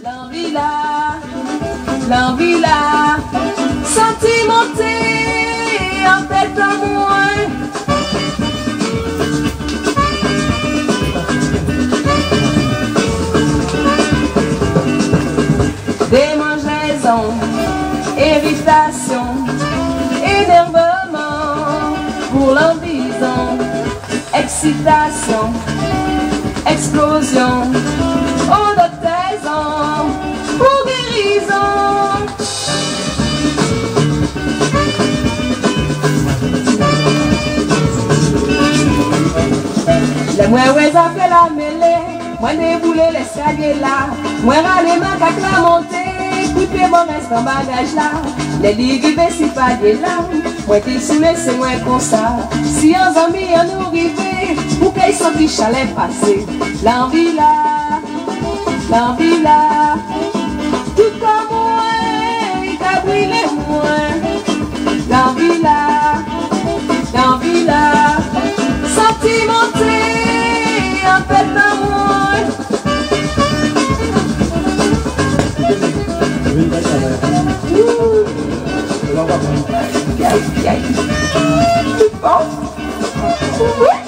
L'envie là, sentimentée en tête à moi. Démangeaison, irritation, énervement pour l'envison, excitation, explosion, eau de taison, pour guérison. Les mouais après la mêlée, moi déboulé l'escalier là, moi râler ma cac la montée, couper mon reste en bagage là, les ligues si pas des larmes, moi t'es saoulé c'est moins comme ça, si un ami en nous rivé, pour qu'ils sont dit chalet passé, l'envie là, tout comme moi, il t'a brûlé moi, l'envie là, sentimenté, en fait d'amour. Tu penses?